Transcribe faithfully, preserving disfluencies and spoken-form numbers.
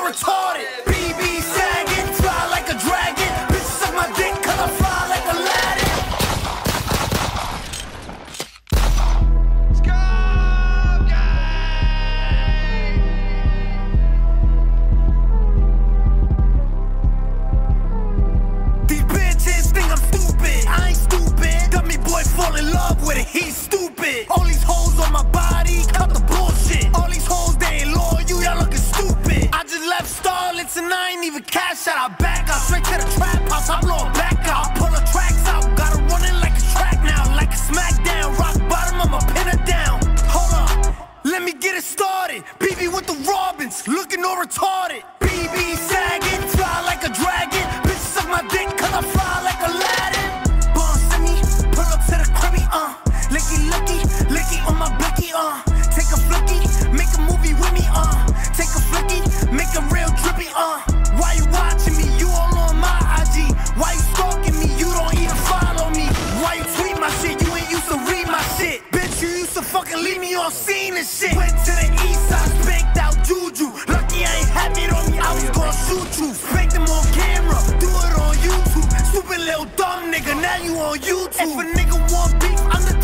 or retarded. B B sagging, fly like a dragon. Bitches suck my dick cause I fly like Aladdin. Scubz gang! These bitches think I'm stupid. I ain't stupid. Dummy boy fall in love with it. He's stupid. All these hoes on my body, cut the bullshit. All these hoes, they ain't loyal, y'all looking stupid. I just left Starlets and I ain't even cash out. I back out straight to the trap house. I blow it back out. I pull the tracks out. Got her running like a track now, like a smackdown. Rock bottom, I'ma pin her down. Hold up, let me get it started. B B with the Robins, looking all retarded. B B sagging, fly like a dragon. Bitches suck my dick cause I fly like Aladdin. Bun send me, pull up to the cribby, uh. Licky, licky, licky on my blicky, uh. Take a flicky, make a movie with me, uh. Take a flicky, make a real drippy, uh. Why you watching me? You all on my I G. Why you stalking me? You don't even follow me. Why you tweet my shit? You ain't used to read my shit. Bitch, you used to fucking leave me on scene and shit. Went to the east side, spanked out Juju. Lucky I ain't had it on me, I was gonna shoot you. Spanked them on camera, do it on YouTube. Stupid little dumb nigga, now you on YouTube. If a nigga want beef, I'm the